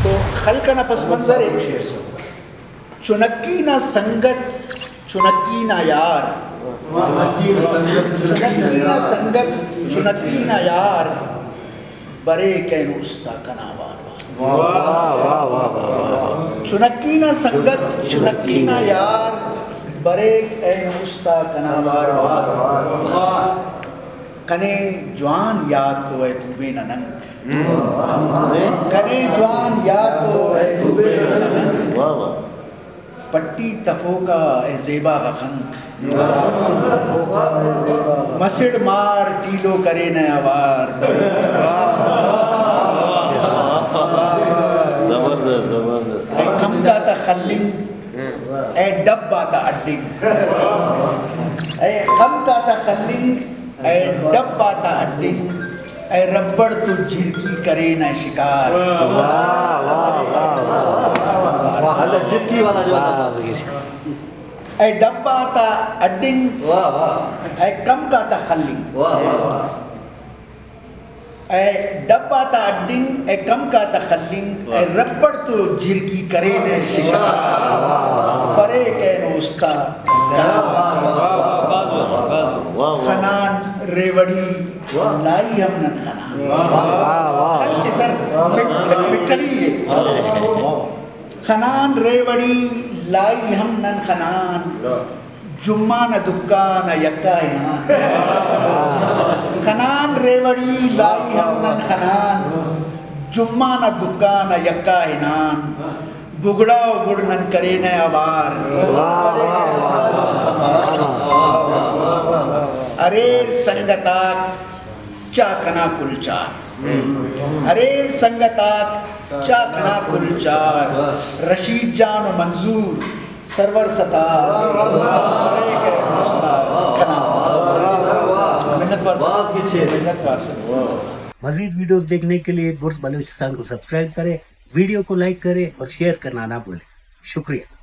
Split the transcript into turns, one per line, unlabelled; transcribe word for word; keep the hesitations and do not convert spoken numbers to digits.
تو خل کا نہ پس منظر ہے چنکی نہ سنگت چنکی نہ یار چنکی نہ سنگت چنکی نہ یار برے کے نوستا کناوار چنکی نہ سنگت چنکی نہ یار برے اے نوستا کناوار وار کنے جوان یاد تو اے دوبے ننگ کنے جوان یاد تو اے دوبے ننگ پٹی تفوکا اے زیبا غخنک مسڑ مار ٹیلو کرے نہ آوار اے کم کا تا خلنگ اے ڈبا تا اڈنگ اے کم کا تا خلنگ اے ڈبا تا اڈنگ اے ربڑ تو جھرکی کرے نہ شکار اے ڈبا تا اڈنگ اے کم کا تا خلنگ اے ڈبا تا اڈنگ اے کم کا تا خلنگ اے ربڑ تو جھرکی کرے نہ شکار پرے کے نوستا خنان ریوڑی لائی ہم نن خنان خل کے سر مٹھڑی ہے خنان ریوڑی لائی ہم نن خنان جمعہ نہ دکان یکا یہاں خنان ریوڑی لائی ہم نن خنان جمعہ نہ دکان یکا ہنان بگڑا گڑ نن کرے نہ آوار اریر سنگتاک چاکنا کلچار اریر سنگتاک چاکنا کلچار رشید جان و منظور سرور ستار برے کے مستا کنا منت وار سے منت وار سے
مزید ویڈیوز دیکھنے کے لیے برج بلوچستان کو سبسکرائب کریں، ویڈیو کو لائک کریں اور شیئر کرنا نہ بھولیں۔ شکریہ۔